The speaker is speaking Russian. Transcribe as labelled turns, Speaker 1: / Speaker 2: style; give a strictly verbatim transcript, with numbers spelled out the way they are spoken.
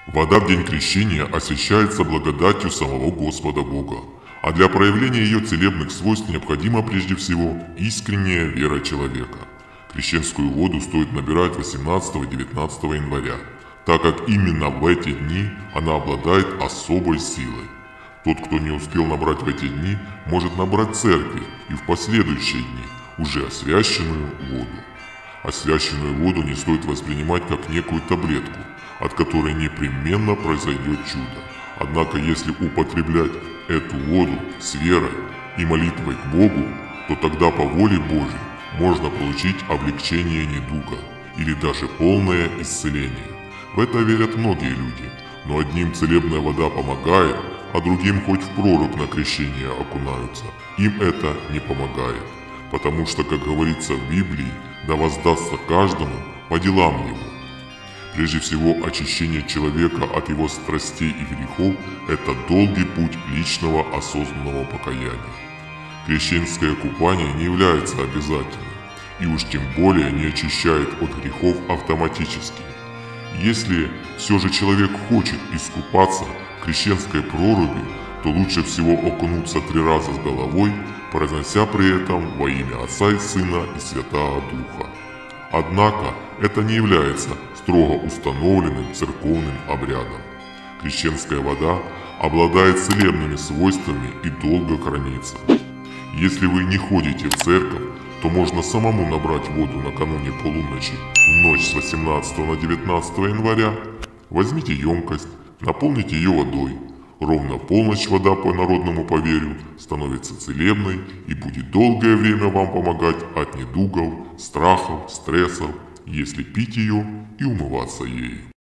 Speaker 1: Вода в день крещения освящается благодатью самого Господа Бога, а для проявления ее целебных свойств необходима прежде всего искренняя вера человека. Крещенскую воду стоит набирать восемнадцатого-девятнадцатого января, так как именно в эти дни она обладает особой силой. Тот, кто не успел набрать в эти дни, может набрать в церкви и в последующие дни уже освященную воду. Освященную воду не стоит воспринимать как некую таблетку, от которой непременно произойдет чудо. Однако, если употреблять эту воду с верой и молитвой к Богу, то тогда по воле Божьей можно получить облегчение недуга или даже полное исцеление. В это верят многие люди, но одним целебная вода помогает, а другим хоть в прорубь на крещение окунаются. Им это не помогает, потому что, как говорится в Библии, да воздастся каждому по делам его. Прежде всего, очищение человека от его страстей и грехов – это долгий путь личного осознанного покаяния. Крещенское купание не является обязательным, и уж тем более не очищает от грехов автоматически. Если все же человек хочет искупаться в крещенской проруби, то лучше всего окунуться три раза с головой, произнося при этом во имя Отца и Сына и Святаго Духа. Однако это не является строго установленным церковным обрядом. Крещенская вода обладает целебными свойствами и долго хранится. Если вы не ходите в церковь, то можно самому набрать воду накануне полуночи в ночь с восемнадцатого на девятнадцатое января. Возьмите емкость, наполните ее водой. Ровно в полночь вода, по народному поверью, становится целебной и будет долгое время вам помогать от недугов, страхов, стрессов, если пить ее и умываться ею.